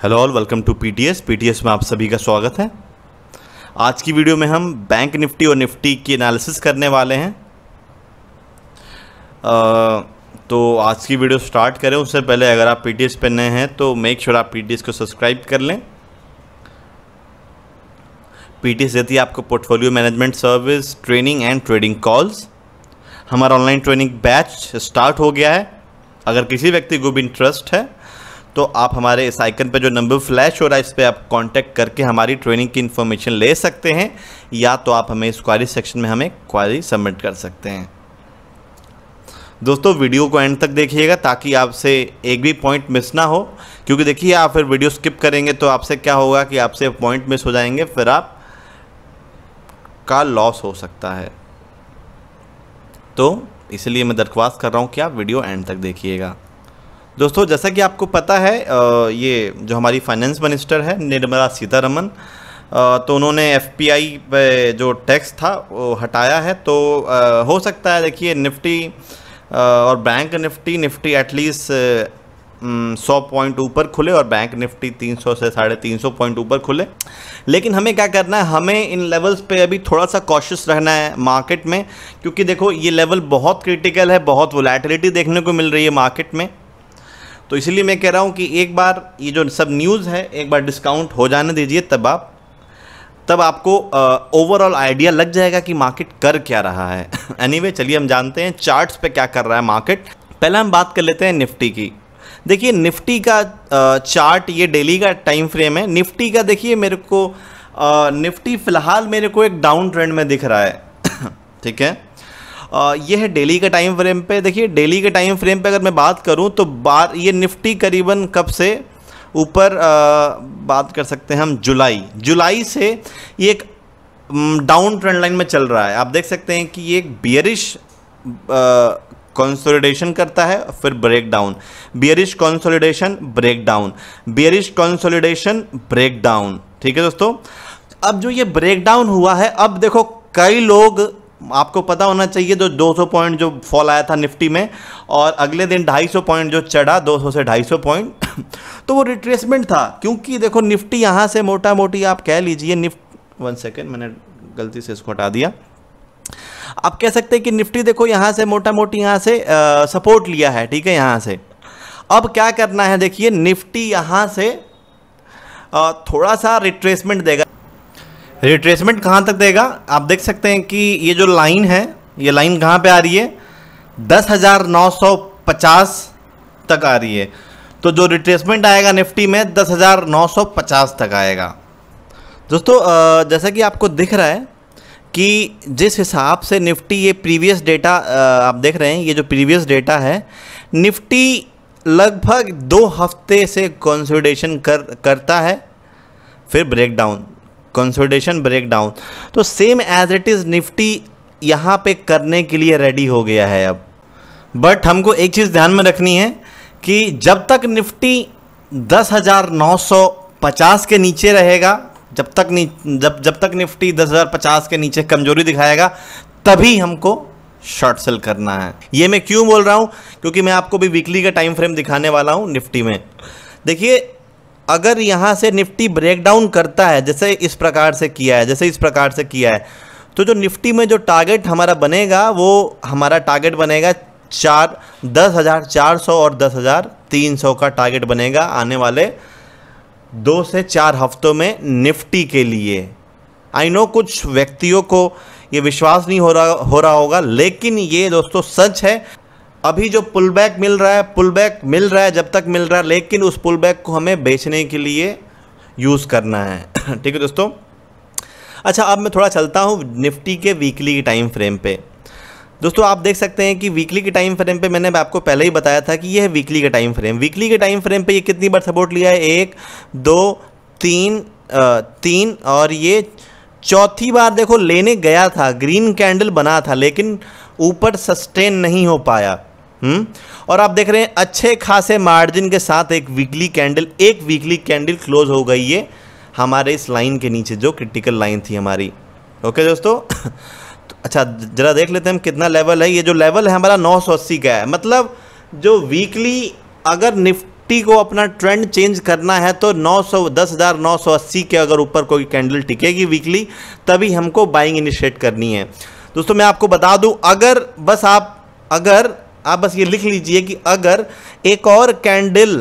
Hello all, welcome to PTS में आप सभी का स्वागत है। आज की वीडियो में हम बैंक निफ्टी और निफ्टी की एनालिसिस करने वाले हैं। तो आज की वीडियो स्टार्ट करें उससे पहले अगर आप पीटीएस पे नए हैं तो मेक श्योर आप पीटीएस को सब्सक्राइब कर लें। पीटीएस देती है आपको portfolio management service, training and trading calls. हमारा ऑनलाइन ट्रेनिंग बैच स्टार्ट हो गया है। अगर किसी व्यक्ति को भी इंटरेस्ट है तो आप हमारे इस आइकन पे जो नंबर फ्लैश हो रहा है इस पर आप कांटेक्ट करके हमारी ट्रेनिंग की इन्फॉर्मेशन ले सकते हैं, या तो आप हमें इस क्वारी सेक्शन में हमें क्वारी सबमिट कर सकते हैं। दोस्तों वीडियो को एंड तक देखिएगा ताकि आपसे एक भी पॉइंट मिस ना हो, क्योंकि देखिए आप फिर वीडियो स्किप करेंगे तो आपसे क्या होगा कि आपसे पॉइंट मिस हो जाएंगे, फिर आप का लॉस हो सकता है। तो इसलिए मैं दरख्वास्त कर रहा हूँ कि आप वीडियो एंड तक देखिएगा। दोस्तों जैसा कि आपको पता है ये जो हमारी फाइनेंस मिनिस्टर है निर्मला सीतारमण, तो उन्होंने एफपीआई पे जो टैक्स था वो हटाया है। तो हो सकता है देखिए निफ्टी और बैंक निफ्टी एटलीस्ट 100 पॉइंट ऊपर खुले और बैंक निफ्टी 300 से 350 पॉइंट ऊपर खुले। लेकिन हमें क्या करना है, हमें इन लेवल्स पे अभी थोड़ा सा कॉशियस रहना है मार्केट में, क्योंकि देखो ये लेवल बहुत क्रिटिकल है, बहुत वोलेटिलिटी देखने को मिल रही है मार्केट में। तो इसलिए मैं कह रहा हूँ कि एक बार ये जो सब न्यूज़ है एक बार डिस्काउंट हो जाने दीजिए, तब आपको ओवरऑल आइडिया लग जाएगा कि मार्केट कर क्या रहा है। एनीवे चलिए हम जानते हैं चार्ट्स पे क्या कर रहा है मार्केट। पहले हम बात कर लेते हैं निफ्टी की। देखिए निफ्टी का चार्ट ये डेली का टाइम फ्रेम है। निफ्टी का देखिए मेरे को निफ्टी फ़िलहाल मेरे को एक डाउन ट्रेंड में दिख रहा है। ठीक है, ये है डेली के टाइम फ्रेम पे। देखिए डेली के टाइम फ्रेम पे अगर मैं बात करूं तो ये निफ्टी करीबन कब से ऊपर बात कर सकते हैं हम, जुलाई से ये एक डाउन ट्रेंड लाइन में चल रहा है। आप देख सकते हैं कि ये एक बियरिश कंसोलिडेशन करता है, फिर break down, bearish consolidation, break down, bearish consolidation, break down. ठीक है दोस्तों, अब जो ये ब्रेक डाउन हुआ है, अब देखो कई लोग, आपको पता होना चाहिए, जो 200 पॉइंट जो फॉल आया था निफ्टी में और अगले दिन 250 पॉइंट जो चढ़ा 200 से 250 पॉइंट तो वो रिट्रेसमेंट था। क्योंकि देखो निफ्टी यहाँ से मोटा मोटी आप कह लीजिए 1 सेकेंड, मैंने गलती से इसको हटा दिया। आप कह सकते हैं कि निफ्टी देखो यहाँ से मोटा मोटी यहाँ से सपोर्ट लिया है। ठीक है, यहाँ से अब क्या करना है, देखिए निफ्टी यहाँ से थोड़ा सा रिट्रेसमेंट देगा। रिट्रेसमेंट कहाँ तक देगा आप देख सकते हैं कि ये जो लाइन है, ये लाइन कहाँ पे आ रही है, 10,950 तक आ रही है। तो जो रिट्रेसमेंट आएगा निफ्टी में 10,950 तक आएगा। दोस्तों जैसा कि आपको दिख रहा है कि जिस हिसाब से निफ्टी, ये प्रीवियस डेटा आप देख रहे हैं, ये जो प्रीवियस डेटा है, निफ्टी लगभग 2 हफ्ते से कंसोलिडेशन करता है, फिर break down, consolidation, break down. तो same as it is Nifty यहाँ पे करने के लिए रेडी हो गया है अब। बट हमको एक चीज़ ध्यान में रखनी है कि जब तक निफ्टी 10,950 के नीचे रहेगा, जब तक निफ्टी 10,050 के नीचे कमजोरी दिखाएगा, तभी हमको शॉर्ट सेल करना है। ये मैं क्यों बोल रहा हूँ, क्योंकि मैं आपको भी वीकली का टाइम फ्रेम दिखाने वाला हूँ निफ्टी में। देखिए अगर यहाँ से निफ्टी ब्रेक डाउन करता है, जैसे इस प्रकार से किया है, तो जो निफ्टी में जो टारगेट हमारा बनेगा, वो हमारा टारगेट बनेगा 10,400 और 10,300 का टारगेट बनेगा आने वाले 2 से 4 हफ्तों में निफ्टी के लिए। आई नो कुछ व्यक्तियों को ये विश्वास नहीं हो रहा होगा, लेकिन ये दोस्तों सच है। अभी जो पुल बैक मिल रहा है जब तक मिल रहा है, लेकिन उस पुल बैक को हमें बेचने के लिए यूज़ करना है। ठीक है दोस्तों। अच्छा, अब मैं थोड़ा चलता हूँ निफ्टी के वीकली के टाइम फ्रेम पे। दोस्तों आप देख सकते हैं कि वीकली के टाइम फ्रेम पे मैंने आपको पहले ही बताया था कि यह है वीकली का टाइम फ्रेम। वीकली के टाइम फ्रेम पे ये कितनी बार सपोर्ट लिया है, 1 2 3 और ये चौथी बार देखो लेने गया था, ग्रीन कैंडल बना था, लेकिन ऊपर सस्टेन नहीं हो पाया। और आप देख रहे हैं अच्छे खासे मार्जिन के साथ एक वीकली कैंडल क्लोज हो गई है हमारे इस लाइन के नीचे, जो क्रिटिकल लाइन थी हमारी। ओके दोस्तों। अच्छा जरा देख लेते हैं हम कितना लेवल है। ये जो लेवल है हमारा 980 का है। मतलब जो वीकली अगर निफ्टी निफ्टी को अपना ट्रेंड चेंज करना है तो 10,980 के अगर ऊपर कोई कैंडल टिकेगी वीकली, तभी हमको बाइंग इनिशिएट करनी है। दोस्तों मैं आपको बता दूं, अगर आप बस ये लिख लीजिए कि अगर एक और कैंडल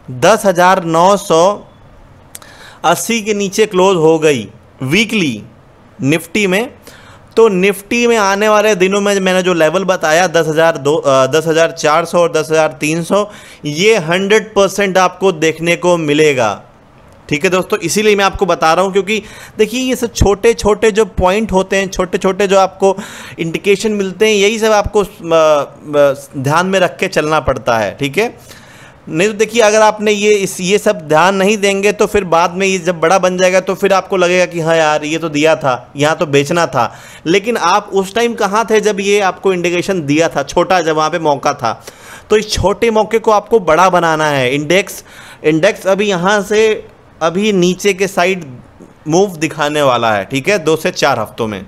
10,980 के नीचे क्लोज हो गई वीकली निफ्टी में, तो निफ्टी में आने वाले दिनों में मैंने जो लेवल बताया 10,400 और 10,300, ये 100% आपको देखने को मिलेगा। ठीक है दोस्तों, इसीलिए मैं आपको बता रहा हूँ, क्योंकि देखिए ये सब छोटे छोटे जो पॉइंट होते हैं, छोटे छोटे जो आपको इंडिकेशन मिलते हैं, यही सब आपको ध्यान में रख के चलना पड़ता है। ठीक है, नहीं तो देखिए अगर आपने ये सब ध्यान नहीं देंगे तो फिर बाद में ये जब बड़ा बन जाएगा तो फिर आपको लगेगा कि हाँ यार ये तो दिया था, यहाँ तो बेचना था। लेकिन आप उस टाइम कहाँ थे जब ये आपको इंडिकेशन दिया था, छोटा जब वहाँ पे मौका था। तो इस छोटे मौके को आपको बड़ा बनाना है। इंडेक्स अभी यहाँ से अभी नीचे के साइड मूव दिखाने वाला है। ठीक है, 2 से 4 हफ्तों में।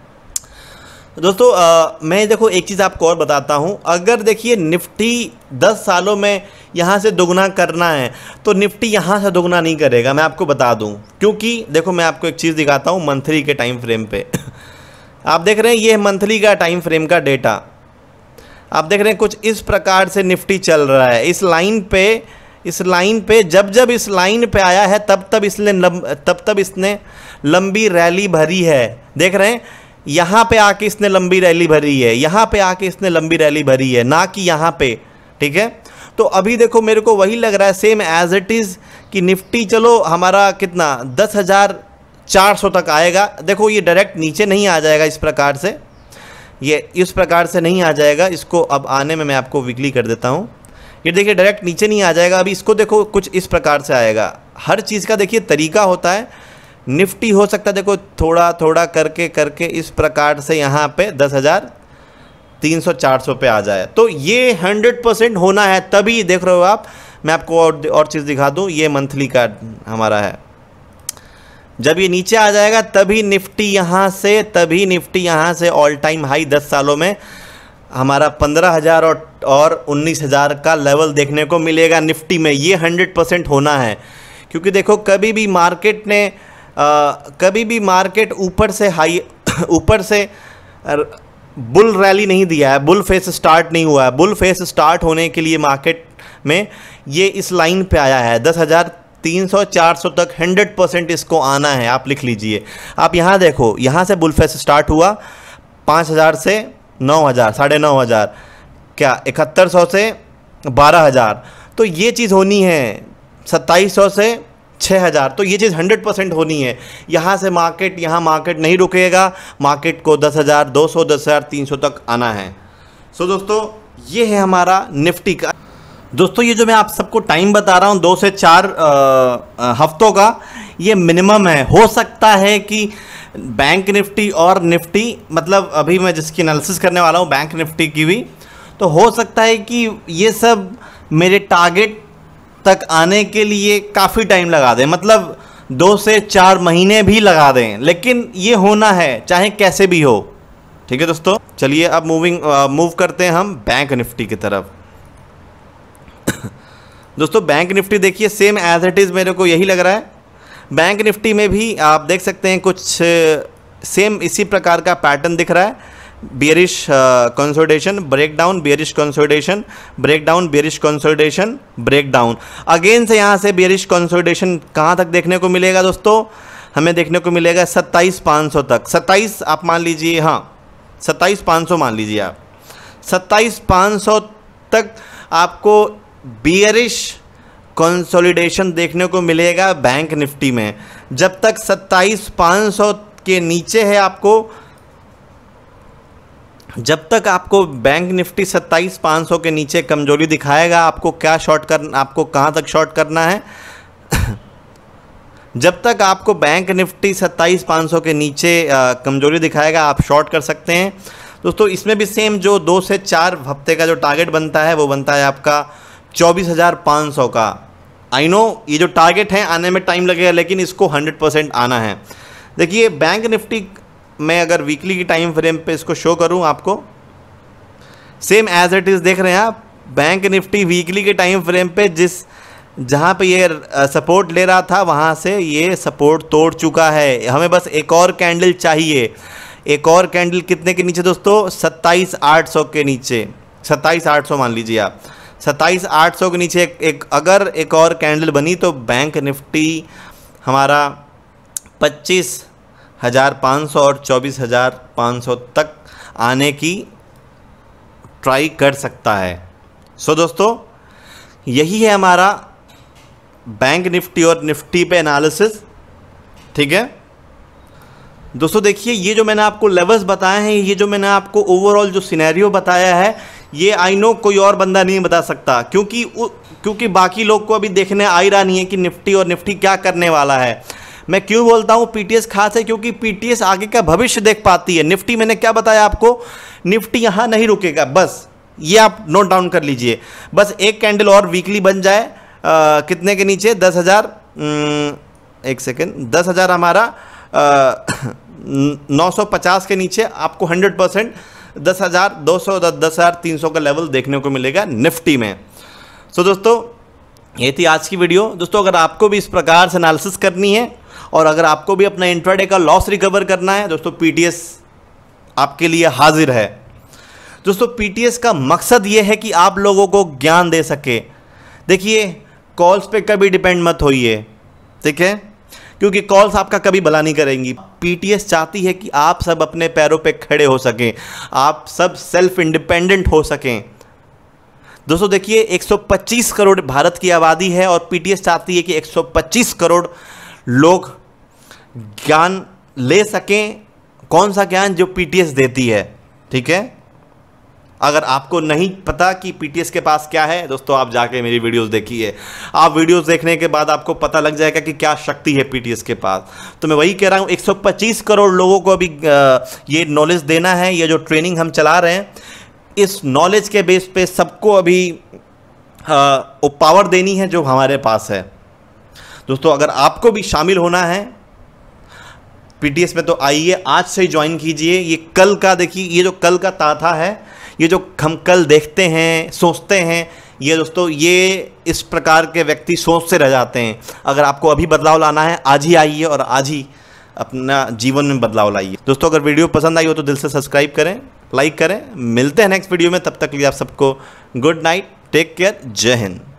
दोस्तों मैं देखो एक चीज़ आपको और बताता हूँ, अगर देखिए निफ्टी 10 सालों में यहाँ से दोगुना करना है तो निफ्टी यहाँ से दोगुना नहीं करेगा, मैं आपको बता दूँ। क्योंकि देखो मैं आपको एक चीज़ दिखाता हूँ मंथली के टाइम फ्रेम पे। आप देख रहे हैं ये मंथली का टाइम फ्रेम का डेटा, आप देख रहे हैं कुछ इस प्रकार से निफ्टी चल रहा है। इस लाइन पे जब इस लाइन पे आया है तब इसने लंबी रैली भरी है। देख रहे हैं यहाँ पे आके इसने लंबी रैली भरी है, यहाँ पे आके इसने लंबी रैली भरी है, ना कि यहाँ पे। ठीक है, तो अभी देखो मेरे को वही लग रहा है सेम एज इट इज़ कि निफ्टी चलो हमारा कितना 10,400 तक आएगा। देखो ये डायरेक्ट नीचे नहीं आ जाएगा इस प्रकार से, ये इस प्रकार से नहीं आ जाएगा। इसको अब आने में मैं आपको वीकली कर देता हूँ। ये देखिए डायरेक्ट नीचे नहीं आ जाएगा। अभी इसको देखो कुछ इस प्रकार से आएगा। हर चीज़ का देखिए तरीका होता है। निफ्टी हो सकता है देखो थोड़ा थोड़ा करके इस प्रकार से यहाँ पे 10,300-400 पे आ जाए, तो ये 100% होना है। तभी देख रहे हो आप, मैं आपको और चीज़ दिखा दूँ, ये मंथली का हमारा है। जब ये नीचे आ जाएगा तभी निफ्टी यहाँ से ऑल टाइम हाई 10 सालों में हमारा 15,000 और 19,000 का लेवल देखने को मिलेगा निफ्टी में। ये 100% होना है, क्योंकि देखो कभी भी मार्केट ऊपर से बुल रैली नहीं दिया है, बुल फेस स्टार्ट नहीं हुआ है। बुल फेस स्टार्ट होने के लिए मार्केट में ये इस लाइन पे आया है 10,300-400 तक 100% इसको आना है। आप लिख लीजिए, आप यहाँ देखो, यहाँ से बुल फेस स्टार्ट हुआ 5,000 से 9,000, 9,500, क्या 7100 से 12,000, तो ये चीज़ होनी है 2,700 से 6,000, तो ये चीज़ 100% होनी है। यहाँ मार्केट नहीं रुकेगा, मार्केट को 10,200 10,300 तक आना है। सो दोस्तों ये है हमारा निफ्टी का। दोस्तों ये जो मैं आप सबको टाइम बता रहा हूँ 2 से 4 हफ्तों का, ये मिनिमम है। हो सकता है कि बैंक निफ्टी और निफ्टी, मतलब अभी मैं जिसकी एनालिसिस करने वाला हूँ बैंक निफ्टी की भी, तो हो सकता है कि ये सब मेरे टारगेट तक आने के लिए काफ़ी टाइम लगा दें, मतलब 2 से 4 महीने भी लगा दें, लेकिन ये होना है चाहे कैसे भी हो। ठीक है दोस्तों, चलिए अब मूव करते हैं हम बैंक निफ्टी की तरफ। दोस्तों बैंक निफ्टी देखिए सेम एज इट इज़ मेरे को यही लग रहा है। बैंक निफ्टी में भी आप देख सकते हैं कुछ सेम इसी प्रकार का पैटर्न दिख रहा है। Bearish consolidation, breakdown, bearish consolidation, breakdown, bearish consolidation, breakdown. Again से यहाँ से बेयरिश कंसोलिडेशन कहाँ तक देखने को मिलेगा दोस्तों? हमें देखने को मिलेगा 27,500 तक। 27 आप मान लीजिए, हाँ 27,500 मान लीजिए आप। 27,500 तक आपको बेयरिश कंसोलिडेशन देखने को मिलेगा बैंक निफ्टी में। जब तक 27,500 के नीचे है जब तक आपको बैंक निफ्टी 27,500 के नीचे कमजोरी दिखाएगा, आपको कहाँ तक शॉर्ट करना है? जब तक आपको बैंक निफ्टी 27,500 के नीचे कमजोरी दिखाएगा, आप शॉर्ट कर सकते हैं। दोस्तों इसमें भी सेम जो 2 से 4 हफ्ते का जो टारगेट बनता है वो बनता है आपका 24,500 का। आई नो ये जो टारगेट है आने में टाइम लगेगा, लेकिन इसको 100% आना है। देखिए बैंक निफ्टी मैं अगर वीकली की टाइम फ्रेम पे इसको शो करूं आपको, सेम एज इट इज़ देख रहे हैं आप। बैंक निफ्टी वीकली के टाइम फ्रेम पे जिस जहाँ पे ये सपोर्ट ले रहा था वहाँ से ये सपोर्ट तोड़ चुका है। हमें बस एक और कैंडल चाहिए। एक और कैंडल कितने के नीचे दोस्तों? 27,800 के नीचे, 27,800 मान लीजिए आप। 27,800 के नीचे अगर एक और कैंडल बनी तो बैंक निफ्टी हमारा 25,500 और 24,500 तक आने की ट्राई कर सकता है। सो दोस्तों, यही है हमारा बैंक निफ्टी और निफ्टी पे एनालिसिस। ठीक है दोस्तों, देखिए ये जो मैंने आपको लेवल्स बताए हैं, ये जो मैंने आपको ओवरऑल जो सिनेरियो बताया है, ये आई नो कोई और बंदा नहीं बता सकता, क्योंकि बाकी लोग को अभी देखने आ ही रहा नहीं है कि निफ्टी और निफ्टी क्या करने वाला है। मैं क्यों बोलता हूँ पीटीएस खास है? क्योंकि पीटीएस आगे का भविष्य देख पाती है। निफ्टी मैंने क्या बताया आपको, निफ्टी यहाँ नहीं रुकेगा, बस ये आप नोट डाउन कर लीजिए। बस एक कैंडल और वीकली बन जाए कितने के नीचे? 10,000, एक सेकेंड, 10,000 हमारा 950 के नीचे आपको 100% 10,200 10,300 का लेवल देखने को मिलेगा निफ्टी में। सो दोस्तों, ये थी आज की वीडियो। दोस्तों, अगर आपको भी इस प्रकार से एनालिसिस करनी है और अगर आपको भी अपना इंट्राडे का लॉस रिकवर करना है दोस्तों, पीटीएस आपके लिए हाजिर है। दोस्तों, पीटीएस का मकसद ये है कि आप लोगों को ज्ञान दे सके। देखिए, कॉल्स पे कभी डिपेंड मत होइए, ठीक है, क्योंकि कॉल्स आपका कभी भला नहीं करेंगी। पीटीएस चाहती है कि आप सब अपने पैरों पे खड़े हो सकें, आप सब सेल्फ इंडिपेंडेंट हो सकें। दोस्तों देखिए, 125 करोड़ भारत की आबादी है और पीटीएस चाहती है कि 125 करोड़ लोग ज्ञान ले सकें। कौन सा ज्ञान? जो पीटीएस देती है। ठीक है, अगर आपको नहीं पता कि पीटीएस के पास क्या है दोस्तों, आप जाके मेरी वीडियोस देखिए। आप वीडियोस देखने के बाद आपको पता लग जाएगा कि क्या शक्ति है पीटीएस के पास। तो मैं वही कह रहा हूँ, 125 करोड़ लोगों को अभी ये नॉलेज देना है। ये जो ट्रेनिंग हम चला रहे हैं, इस नॉलेज के बेस पे सबको अभी वो पावर देनी है जो हमारे पास है। दोस्तों, अगर आपको भी शामिल होना है पीटीएस में तो आइए, आज से ही ज्वाइन कीजिए। ये कल का, देखिए ये जो कल का ताथा है, ये जो हम कल देखते हैं, सोचते हैं, ये दोस्तों ये इस प्रकार के व्यक्ति सोच से रह जाते हैं। अगर आपको अभी बदलाव लाना है, आज ही आइए और आज ही अपना जीवन में बदलाव लाइए। दोस्तों, अगर वीडियो पसंद आई हो तो दिल से सब्सक्राइब करें, लाइक करें। मिलते हैं नेक्स्ट वीडियो में, तब तक के लिए आप सबको गुड नाइट, टेक केयर, जय हिंद।